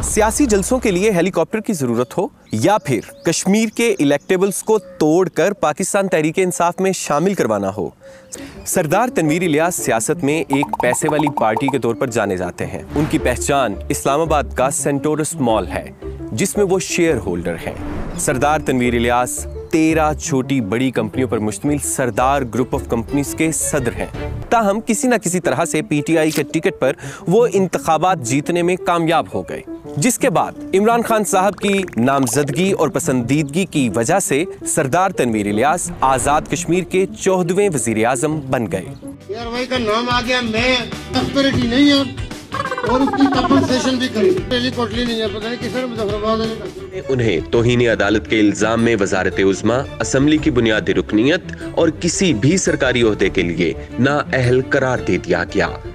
सियासी जलसों के लिए हेलीकॉप्टर की जरूरत हो या फिर कश्मीर के इलेक्टेबल्स को तोड़कर पाकिस्तान तहरीके इंसाफ में शामिल करवाना हो, सरदार तनवीर इलियास सियासत में एक पैसे वाली पार्टी के तौर पर जाने जाते हैं। उनकी पहचान इस्लामाबाद का सेंटोरस मॉल है, जिसमें वो शेयर होल्डर हैं। सरदार तनवीर इलियास 13 छोटी बड़ी कंपनियों पर मुश्तमिल सरदार ग्रुप ऑफ कंपनीज के सदर हैं। ताहम किसी न किसी तरह से पीटीआई के टिकट पर वो इंतखाबात जीतने में कामयाब हो गए, जिसके बाद इमरान खान साहब की नामजदगी और पसंदीदगी की वजह से सरदार तनवीर इलियास आजाद कश्मीर के 14वें वजीर आजम बन गए। भाई का नाम आ गया, मैं नहीं है और उसकी कंपनसेशन भी करी। नहीं है, पता नहीं किसने मुजफ्फराबाद उन्हें तौहीन अदालत के इल्जाम में वजारत उज़्मा, असम्बली की बुनियादी रुकनीयत और किसी भी सरकारी ओहदे के लिए नाअहल करार दे दिया गया।